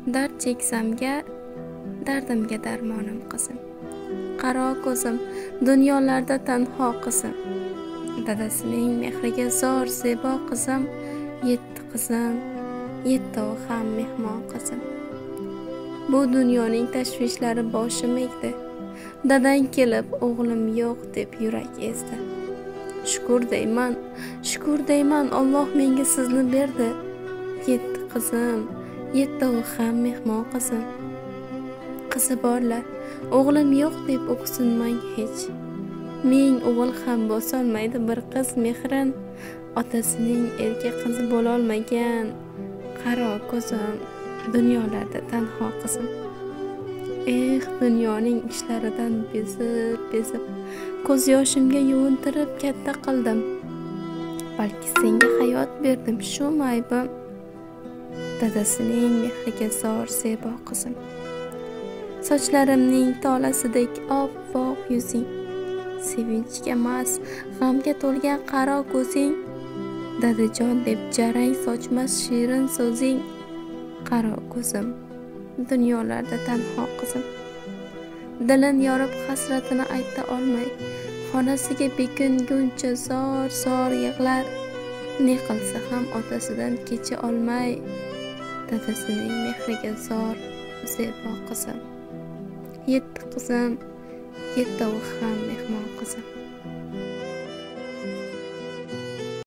Dard cheksamga, dardimga darmonim qizim. Qaro ko'zim, dunyolarda tanho qizim. Dadasining mehriga zor zebo qizim. Yetti ham mehmon qizim. Bu dunyoning tashvishlari boshim egdi. Dadang kelib, o'g'lim yo'q deb yurak ezdi. Shukr deyman, Alloh menga sizni berdi. Yetti ham mehmon qizim. Qizi borlar, o'g'lim yo'q deb o'ksinmang hech. Ming o'g'il ham bosolmaydi bir qiz mehrin. Otasining erka qizi bo'lolmagan. Qaro ko'zim, dunyolarda tanho qizim. Dunyoning ishlaridan bezib, ko'z yoshimga yuvintirib katta qildim. Balki senga hayot berdim, shu aybim. Dadasining mehriga zor zebo qizim. Sochlarimning tolasidek oppoq yuzing, sevinchga mas, g'amga to'lgan qaro ko'zing, dadajon deb jarang sochmas shirin so'zing. Qaro ko'zim, dunyolarda tanho qizim. Dilin yorib hasratini ayta olmay, xonasiga bekinguncha zor yig'lar. Ne qilsa ham otasidan kecha olmay, dadasining mehriga zor zebo qizim. Yetti ham mehmon qizim.